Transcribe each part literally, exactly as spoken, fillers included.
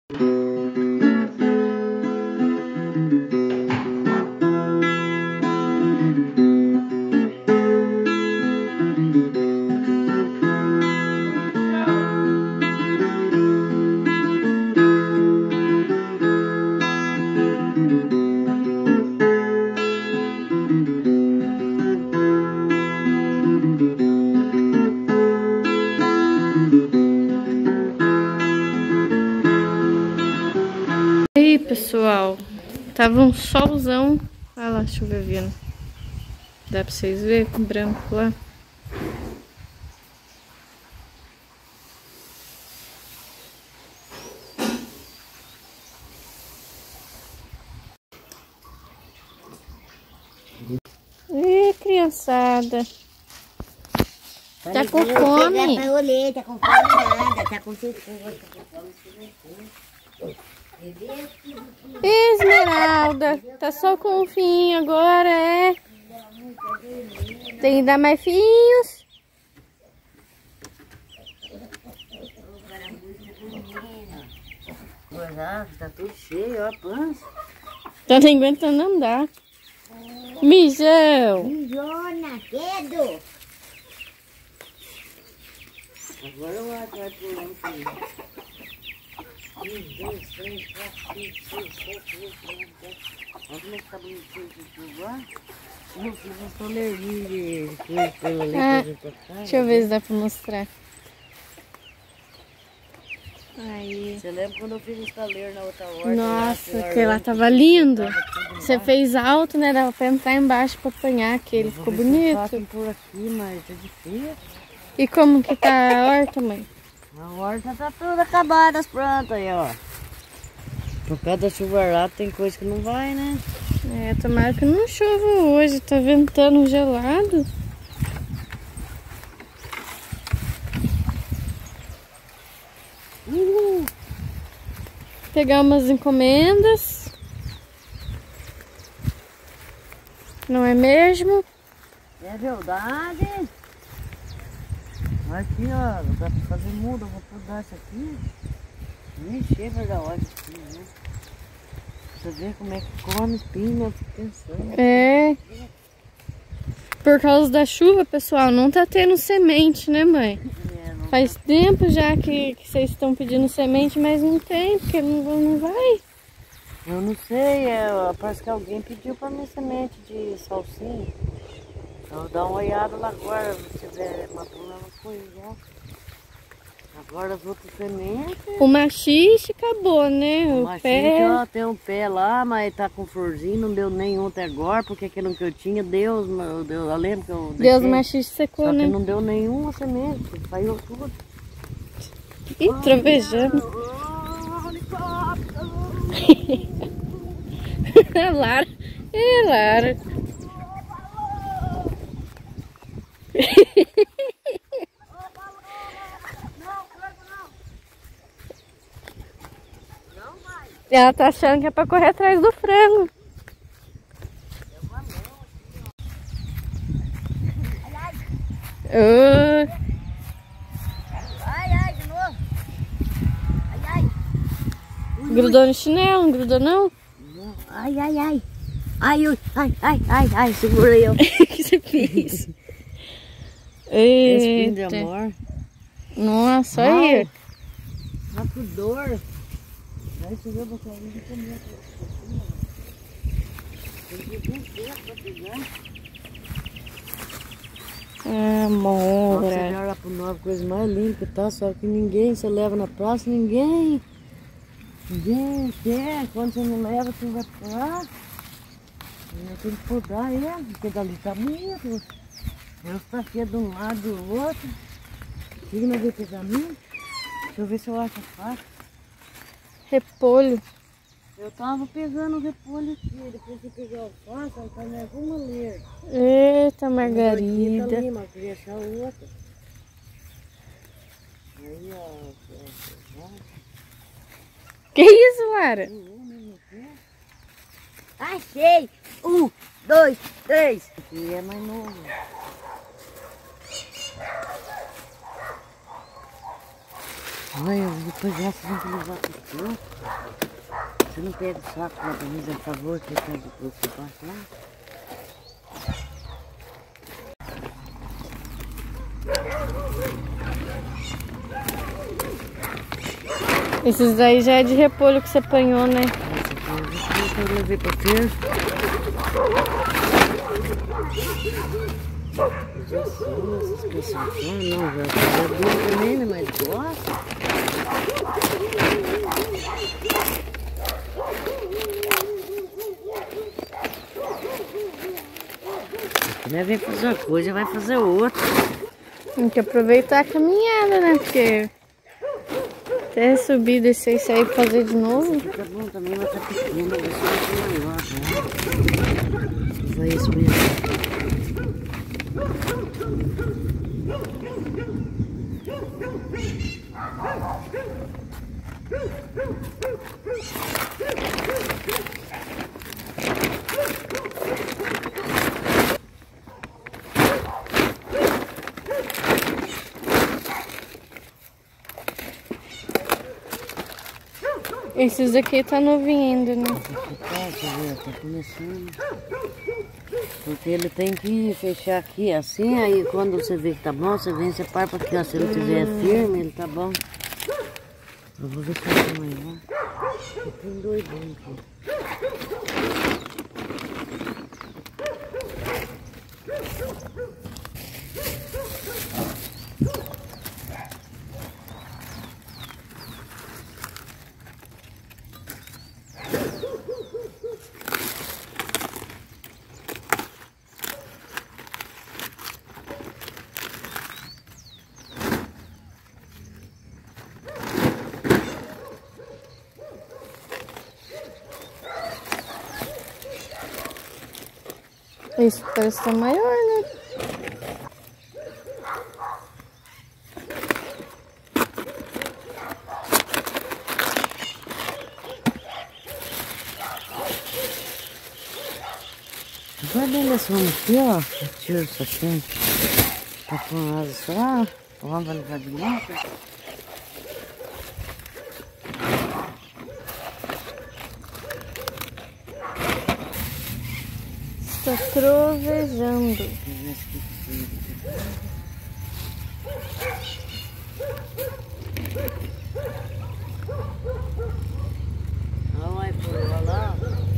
Aí, pessoal, tava um solzão. Olha lá a chuva vindo. Dá pra vocês verem com branco lá? Ih, criançada. Tá com fome? Tá com fome nada, tá com Esmeralda, tá só com um fim agora, é? Tem que dar mais fios. Tá tudo cheio, ó, a pança. Tá nem aguentando andar. Mijão. Mijona, quedo. Agora eu acho que vai pulando aqui. Um, dois, três, quatro, cinco, seis, sete, oito, nove, dez. Olha como é que tá bonitinho esse tubo lá. Eu fiz um toleirinho de coisa pela ali Ah, pra tocar. deixa eu ver se dá pra mostrar. Aí. Você lembra quando eu fiz um estaleiro na outra horta? Nossa, aquele lá tava lindo. Você fez alto, né? Dava pra entrar embaixo pra apanhar aquele. Ficou bonito. Por aqui, mas é difícil. E como que tá a horta, mãe? A horta tá toda acabada, as plantas aí, ó. Por causa da chuva lá tem coisa que não vai, né? É, tomara que não chova hoje. Tá ventando gelado. Uhul. Pegar umas encomendas. Não é mesmo? É verdade. Aqui, ó, dá pra fazer muda, eu vou podar isso aqui. Nem chega da hora aqui, né? Você vê como é que come espinho, eu fico pensando. É. Por causa da chuva, pessoal, não tá tendo semente, né, mãe? É, não Faz tá... tempo já que, que vocês estão pedindo semente, mas não tem, porque não, não vai. Eu não sei, é, parece que alguém pediu pra mim semente de salsinha. Eu vou dar uma olhada lá agora, se tiver madura, não foi já. Agora as outras sementes... O machixe acabou, né? O O machixe, pé... ó, tem um pé lá, mas tá com florzinho, não deu nenhum até agora, porque aquele que eu tinha, Deus, meu Deus, eu lembro que eu Deus, o deixei, machixe secou, só né? que não deu nenhuma semente, saiu tudo. Ih, trovejando. É Lara. É Lara. Ela tá achando que é pra correr atrás do frango. Oh. Ai, ai, de novo. Ai, ai. Grudou no chinelo, não grudou não? Ai, ai, ai. Ai, ai, ai, ai, ai, ai, segurei eu. O que você fez? Espinho de Eita. amor. Nossa, olha aí. Tá com dor. Aí você viu, você vai comer. Tem que vir perto pra pegar. Ah, Nossa, você mora. olha pro novo, coisa mais limpa, tá? Só que ninguém, você leva na praça, ninguém. Ninguém quer. Quando você não leva, você vai pra lá. Eu tenho que podar ele, porque dali tá muito. Eu tá aqui de um lado e do outro. Aqui não vai pegar mim. Deixa eu ver se eu acho fácil. Repolho. Eu tava pegando o repolho aqui, depois de pegar o alface, aí tá mais uma ler. Eita, Margarida. Margarida. Ali, mas queria achar outra. Aí, ó. Que isso, Lara? Achei! Um, dois, três. Aqui é mais novo. Olha, eu vou pegar, você tem que levar para o seu. Você não pega o saco lá para mim, por favor, que eu tenho que preocupar lá. Esses daí já é de repolho que você apanhou, né? Esse aqui eu levei para feira. Já são essas pessoas. Não, já é duro também, né? Mas gosta. Aqui não é vir fazer uma coisa, vai fazer outra. Tem que aproveitar a caminhada, né? Porque até subir e descer e sair pra fazer de novo. Esse aqui tá bom também, mas tá pequeno. Esse aqui é maior, né? Foi isso mesmo. Esses aqui tá novinho ainda, né? Tá começando. Porque ele tem que fechar aqui assim, aí quando você vê que tá bom, você vem e você para aqui, ó. Se ele estiver firme, ele tá bom. Eu vou ver se eu tenho maior. Eu tenho dois bons aqui. Esse parece estar maior, né? Guardei essa uma aqui, ó. Eu tiro isso aqui. Tá com asa só. Vamos levar de moto. Está trovejando. Olha por lá.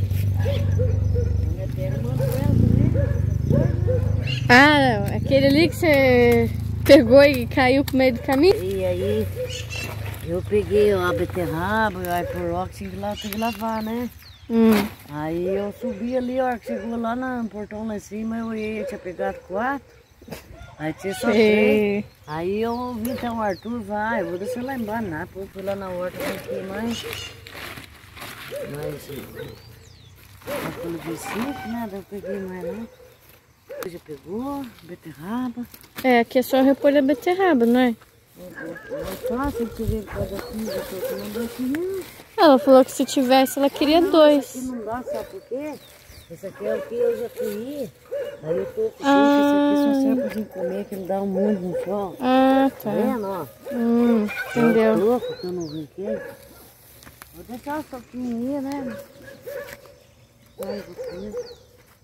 Ah, aquele ali que você pegou e caiu pro meio do caminho? E aí, eu peguei a beterraba, o aiporox, tinha que lá, tem que lavar, né? Hum. Aí eu subi ali, a hora que chegou lá no portão lá em cima, eu olhei, eu tinha pegado quatro. Aí tinha só três. Aí eu ouvi então o Arthur, vai, eu vou descer lá embaixo, né? Eu fui lá na horta, aqui mais. Mas, eu peguei cinco, né? Daí eu peguei mais lá. Já pegou, beterraba. É, aqui é só repolho a beterraba, não é? É fácil de ver por causa daqui, eu tô tomando aqui mesmo. Ela falou que se tivesse, ela queria não, dois. Esse aqui não dá, sabe por quê? Esse aqui é o que eu já comi. Aí eu tô com Ah. esse aqui só serve pra comer, que ele dá um monte no sol. Ah, tá. Tá vendo, ó? Hum, entendeu? Eu tô, porque eu não brinquei. Vou deixar um soquinho aí, né? Ai, você.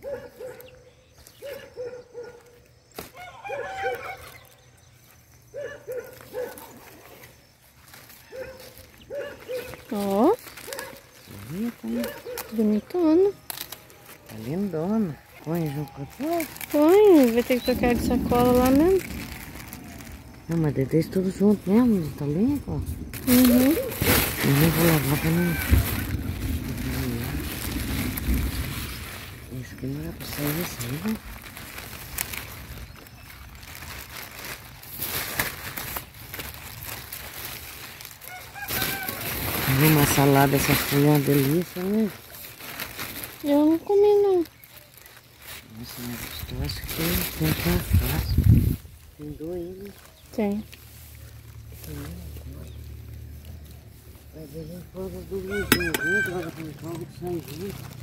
Ó, bonitona. Tá lindona. Põe junto com a tua. Põe, vai ter que trocar de sacola lá mesmo. Não, mas deixa tudo junto mesmo, tá limpo, ó. Uhum. Eu não vou lavar pra não... Esse aqui não é pra sair assim, né? Uma salada, essa folha é uma delícia, né? Eu não comi, não. Nossa, mas eu acho que tem que é fácil. Tem dois, né? Tem. Mas a gente pôs as duas luzinhas juntas, agora com o caldo que sai junto.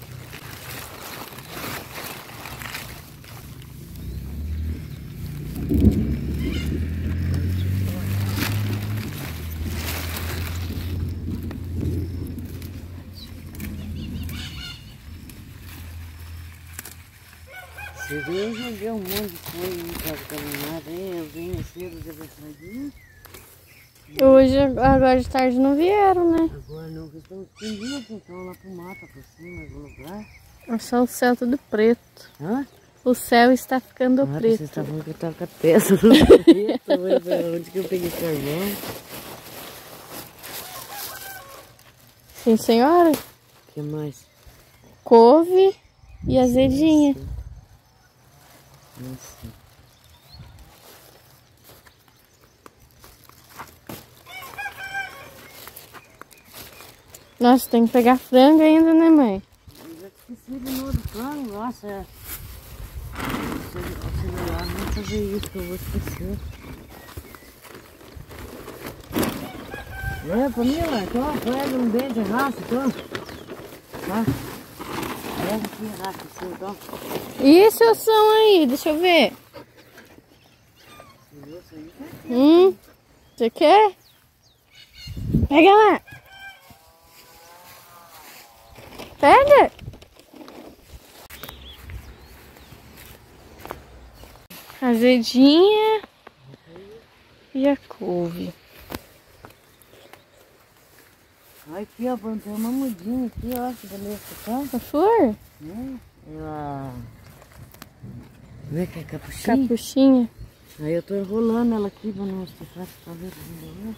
Você viu, eu joguei um monte de coisa em casa caminhada, hein? Eu venho cedo de abraçadinho. Hoje, agora de tarde não vieram, né? Agora não, que estão escondidos, então lá pro mato, por cima, em algum lugar. É só o céu tudo preto. Hã? O céu está ficando Ah, preto. você está falando que eu tava com a testa do preto, mas onde que eu peguei carvão? Sim, senhora. O que mais? Couve e azedinha. Nossa. Nossa, tem que pegar frango ainda, né, mãe? Eu já esqueci de novo do frango, nossa. É. Se eu lá, não fazer isso que eu vou esquecer. Leva pra mim, lá, então, pega um beijo de raça, então. Tá? Pega aqui a raça, assim, então. E esse é o som aí? Deixa eu ver. Hum, você quer? Pega lá. Pega. Azedinha e a couve. Olha aqui, ó, plantei uma mudinha aqui, ó, que beleza, tá? A flor? É, ela... Vê que é capuchinha? Capuchinha. Aí eu tô enrolando ela aqui pra não esticar, pra ver se não.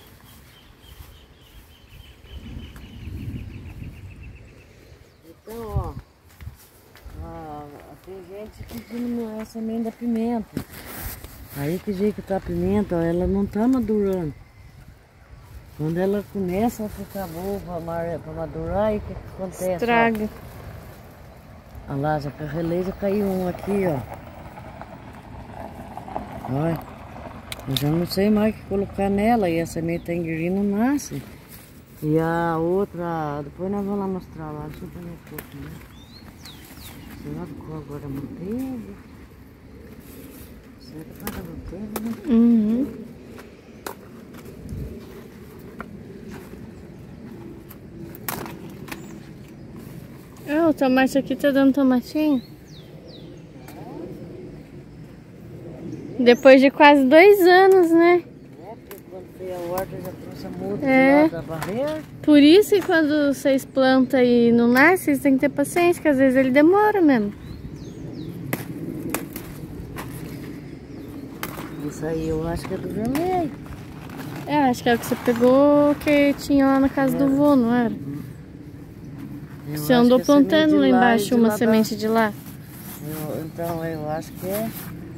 Então, ó, ah, tem gente pedindo a semente da pimenta. Aí que jeito que tá a pimenta, ó, ela não tá madurando. Quando ela começa a ficar boa para madurar, aí o que, que acontece? Estraga. Olha lá, já carrelei, já caiu um aqui, ó. Olha, eu já não sei mais o que colocar nela, e a semente tangerina não nasce. E a outra, depois nós vamos lá mostrar lá, deixa eu ver um pouco, né? Será que ficou agora a manteiga? Será que para a manteiga, né? Uhum. Ah, o tomate aqui tá dando tomatinho. Depois de quase dois anos, né? É, porque quando veio a horta já trouxe a muda É. lá da barreira. Por isso que quando vocês plantam e não nasce, vocês têm que ter paciência, que às vezes ele demora mesmo. Isso aí eu acho que é do vermelho. É, acho que é o que você pegou que tinha lá na casa do vô, não era? Eu Você acho andou que é semente plantando de lá e embaixo de uma lá da- semente de lá. Eu- então eu acho que é.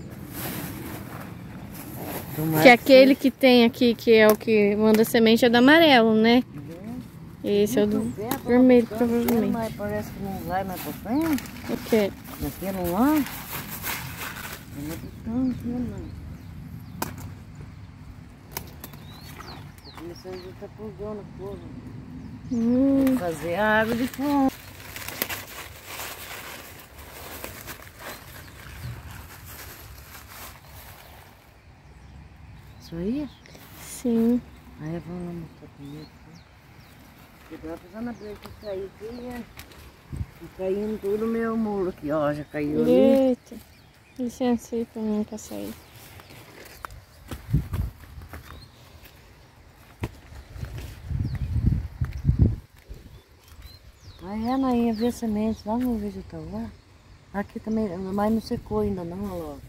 Tomara Que é aquele seja. que tem aqui, que é o que manda semente, é do amarelo, né? Uhum. Esse é o do Muito perto, vermelho, tá botando, provavelmente. Mas parece que não vai mais pra frente. O quê? Naquele lá. Eu não tô tão aqui, não. Tô começando a ver que tá pulgando a coisa. Hum, Fazer a água de fundo. Isso aí? sim. Aí eu vou lá mostrar primeiro. Porque tava precisando abrir aqui, cair aqui, né? E caindo tudo meu muro aqui, ó. Já caiu ali. Eita. Licença aí pra mim passar aí. Aí é, Nainha, ver sementes lá no vegetal lá. Aqui também, mas não secou ainda não, olha lá.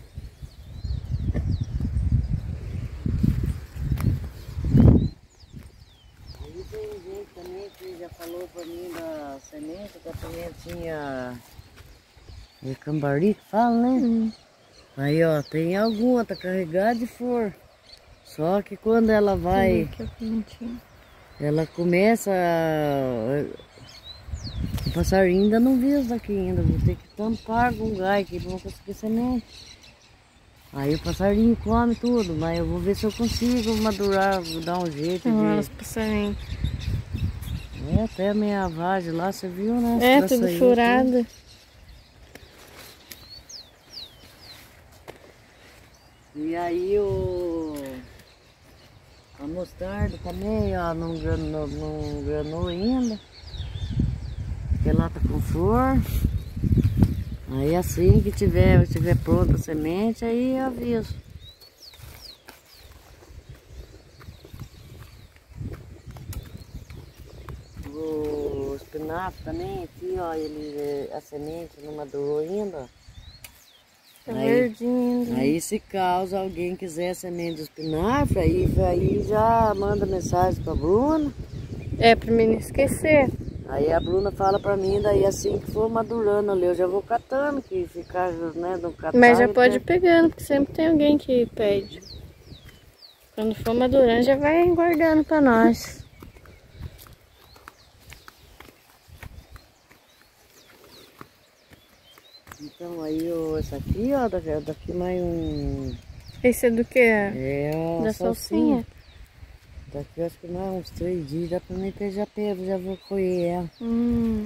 Aí tem gente também que já falou pra mim da semente, que a sementinha é cambari que fala, né? Hum. Aí ó, tem alguma, tá carregada de flor. Só que quando ela vai, Aqui, ó, pimentinha. ela começa a... O passarinho ainda não viu isso daqui ainda, vou ter que tampar com gás aqui pra não conseguir semente. Aí o passarinho come tudo, mas eu vou ver se eu consigo madurar, vou dar um jeito Ah, os de... passarinhos. É, até a minha vagem lá, você viu, né? É, Pra tudo sair, furado. E aí o... A mostarda também, ó, não granou, não granou ainda. Porque lá tá com flor. Aí assim que tiver, tiver pronta a semente, aí eu aviso. O espinafre também, aqui ó, ele, a semente não madurou ainda. Tá Aí, verdinho. aí se caso alguém quiser semente de espinafre, aí, aí já manda mensagem pra Bruna. É, pra mim não esquecer. Aí a Bruna fala pra mim, daí assim que for madurando ali, eu já vou catando, que ficar, né, no catar. Mas já pode ir pegando, porque sempre tem alguém que pede. Quando for madurando, já vai guardando pra nós. Então aí, ó, essa aqui, ó, daqui, daqui mais um... Esse é do que? É, ó, Da salsinha. salsinha. Daqui eu acho que mais uns três dias, dá pra mim que eu já pego, já vou colher ela. Hum.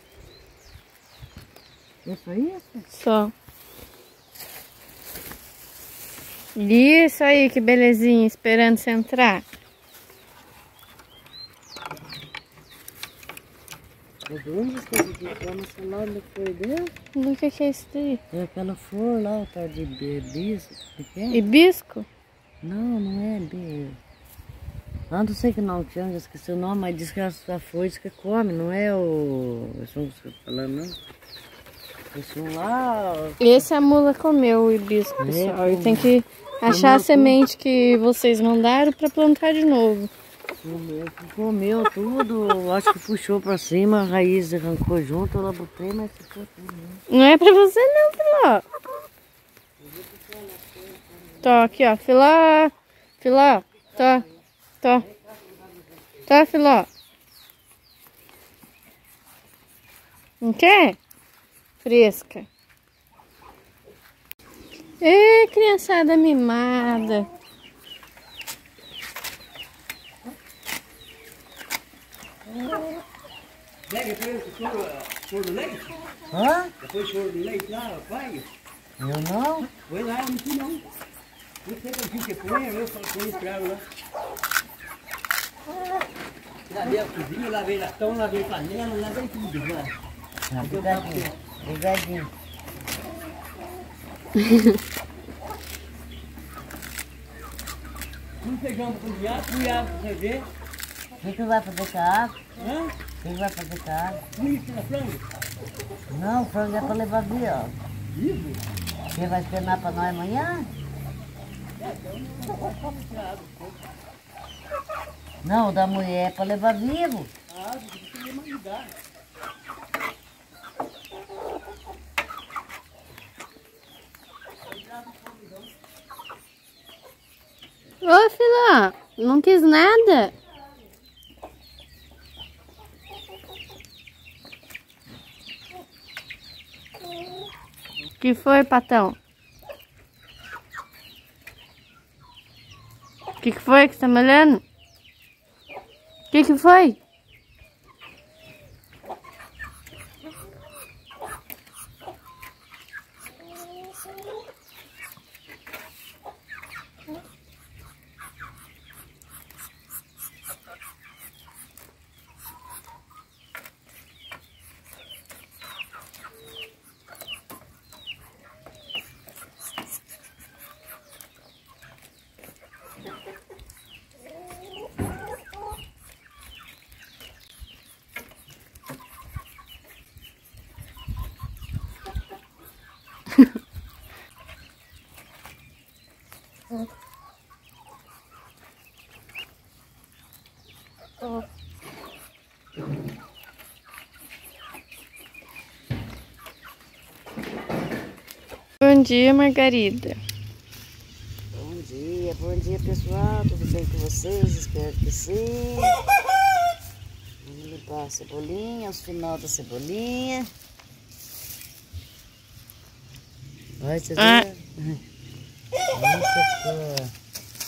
É só isso? Só. Isso aí, que belezinha, esperando você entrar. É grande essa coisa aqui, que é uma salada da flor dela. Do que que é isso daí? É aquela flor lá, o tal de hibisco. O que é? Hibisco? Não, não é hibisco. Ah, não sei que não tinha, já esqueci o nome, mas diz que a flor diz que come, não é o... Esse um que você tá falando, não? Esse um lá... Esse a mula comeu, o hibisco, pessoal. É, E tem que achar a semente que vocês mandaram pra plantar de novo. Comeu, comeu tudo, acho que puxou pra cima, a raiz arrancou junto, ela botei, mas ficou tudo. Não é pra você não, Filó. Tô aqui, ó. Filó. Filó. Tô. Tô. Tô, Filó. Não quer? Fresca. Ê, criançada mimada. Choro do leite? Hã? Depois choro do leite lá, pai? Eu não? Foi lá, não fui não. Não sei o que você põe, eu fui pra lá. Lavei a cozinha, lavei latão, lavei panela, lavei tudo lá. Ah, obrigadinho, obrigadinho. Fui feijão pra cozinhar, fui água pra fazer. O que que vai fazer com a água? Hã? O que que vai fazer com a água? Fui na frango. Não, o frango é pra levar viu? Isso? Você vai esperar pra nós amanhã? Não, o da mulher é pra levar vivo. A água que você me mandar. Ô, Filó, não quis nada? O que foi, Patão? O que, que foi que você tá me olhando? O que, que foi? Bom dia, Margarida. Bom dia, bom dia pessoal, tudo bem com vocês? Espero que sim. Vamos limpar a cebolinha, os final da cebolinha. Vai, você Ah. vê? Nossa,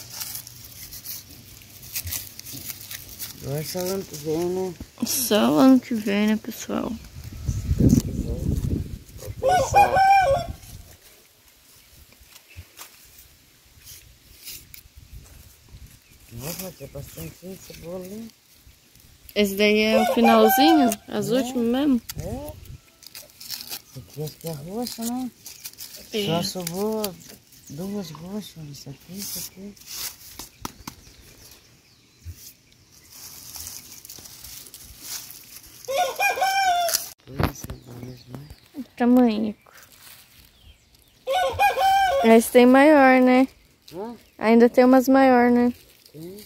agora só ano que vem, né? Só o ano que vem, né, pessoal? Se Deus quiser. Vou pensar. Nossa, mas tem bastante cebola, hein? Esse daí é o finalzinho? As É. últimas mesmo? É. aqui acho que é roxa, né? É. Só sobrou duas roxas, isso aqui, isso aqui. Tamanho. Esse tem maior, né? Hã? Ainda tem umas maior, né? Tem.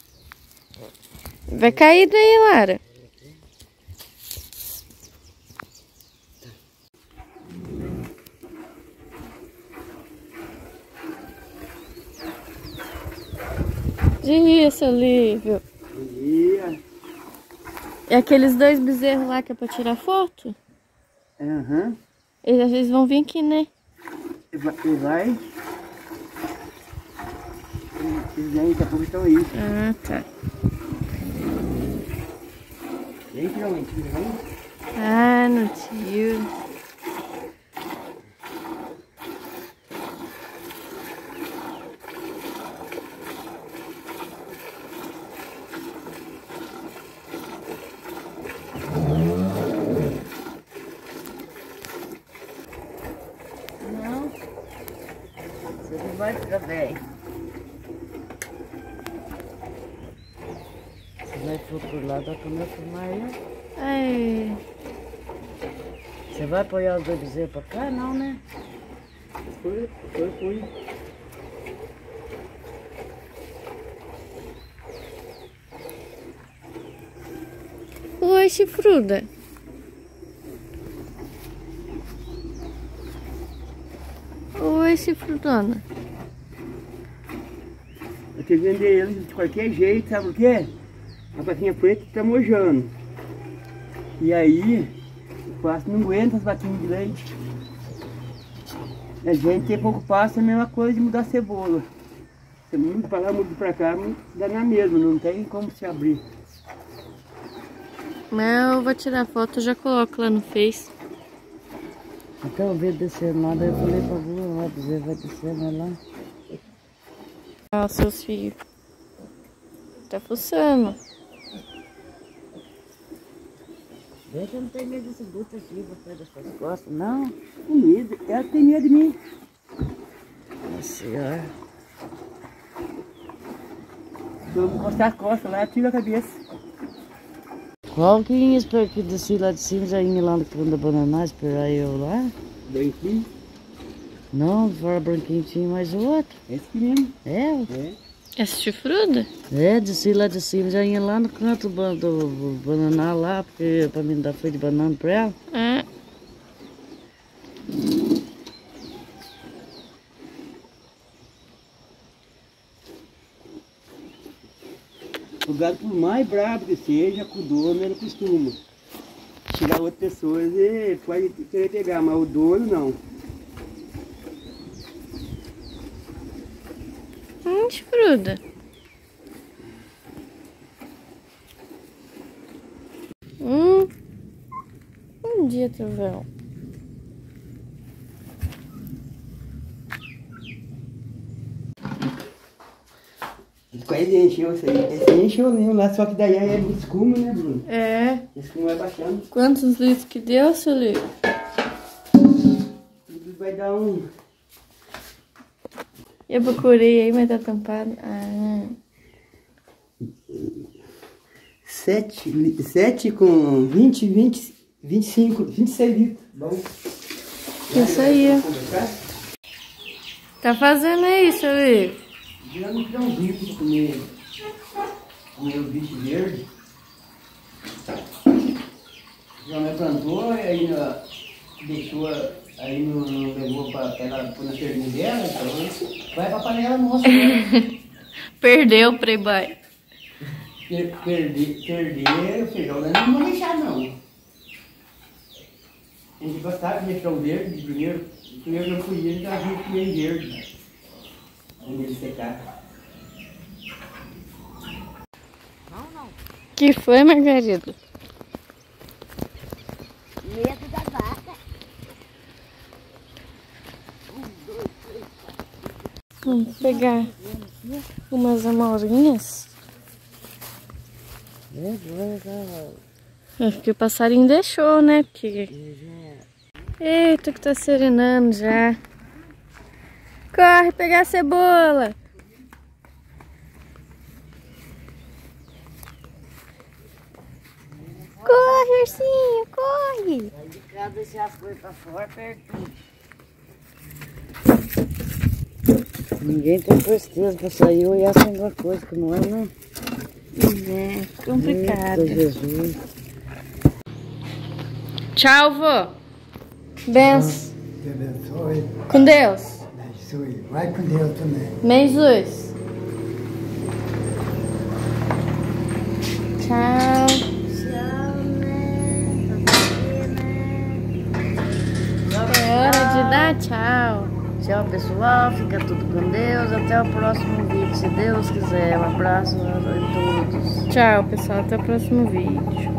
Vai cair daí, Lara. Dia, seu Lívio. Dia. E aqueles dois bezerros lá que é pra tirar foto? Aham. Eles, eles vão vir aqui, né? E vai. E vai. Eles vêm, daqui a pouco estão aí. Ah, tá. Vem, finalmente, vem. Ah, no tio. Não. Você não vai ficar bem. Você vai por lá, dá pra me filmar aí? Ai. Você vai apoiar os dois bezerros pra cá? Não, né? Foi, foi, foi. Oi, chifruda. Oi, chifrudona. Eu tenho que vender eles de qualquer jeito, sabe por quê? A vaquinha preta tá mojando. E aí, o pasto não aguenta as vaquinhas de leite. A gente tem pouco pasto, é a mesma coisa de mudar a cebola. Você muda pra lá, muda pra cá, dá na mesma, não tem como se abrir. Mas eu vou tirar foto e já coloco lá no Face. Então eu vi descendo lá, daí eu falei pra Bula, lá, o bezerro vai descer, vai lá. Ó, seus filhos. Tá fuçando. Vê que eu não tenho medo desse buto aqui, vou perder as suas costas, não. Com medo, ela tem medo de mim. Nossa senhora. Se eu encostar as costas lá, ela tira a cabeça. Qual que ia esperar que desci lá de cima, já ia lá no fundo da banana, esperar eu lá? Branquinho. Não, fora branquinho tinha mais o outro. Esse aqui mesmo. É, É. Essa chifruda? é, desci lá de cima, já ia lá no canto do, do, do bananá lá, porque pra mim dar folha de banana pra ela. Ah. O gado, por mais bravo que seja, com o dono ele costuma. Chegar outras pessoas e pode querer pegar, mas o dono não. Hum, chifruda. Hum. Bom dia, Trovão. Quase encheu isso aí. Esse aí encheu mesmo lá, só que daí é muito escuma, né, Bruno? É. Esse escuma vai baixando. Quantos litros que deu, seu Lívio? Tudo vai dar um... Eu procurei aí, mas tá tampado. Ah. Sete, li- sete com vinte, vinte, vinte e cinco, vinte e seis litros. Bom. Isso aí. Tá fazendo aí, seu Lívio? Virando um grãozinho pra comer. Comer o bicho verde. Já me plantou e aí ó, deixou, aí não, não levou pra ela pôr na sardinha dela, então vai pra panela nossa. Né? Perdeu o Playboy. Per, perder, perder o feijão não vamos deixar não. A gente gostava de feijão verde de primeiro. Primeiro que eu fui ele já vi que ele verde. Quando ele secar. Que foi, Margarida? Medo da vaca. Vamos pegar umas amorinhas. É, agora já... Acho que o passarinho deixou, né? Porque Eita, que tá serenando já. Corre pegar a cebola. Corre, ursinho, corre. Aí de casa deixar as coisas pra fora pertinho. Ninguém tem tristeza pra sair olhar sem alguma coisa que não é, né? É complicado. Eita, Jesus. Tchau, vô. Benção. Te abençoe, Com Deus. abençoe. Vai com Deus também. Jesus. Tchau. É hora de dar tchau. Tchau, pessoal. Fica tudo com Deus. Até o próximo vídeo, se Deus quiser. Um abraço a todos. Tchau, pessoal. Até o próximo vídeo.